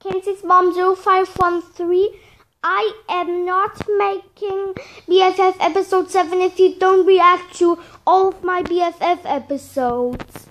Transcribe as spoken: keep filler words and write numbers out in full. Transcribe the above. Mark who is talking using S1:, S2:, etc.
S1: Kenziesmom zero five one three. I am not making B F F episode seven if you don't react to all of my B F F episodes.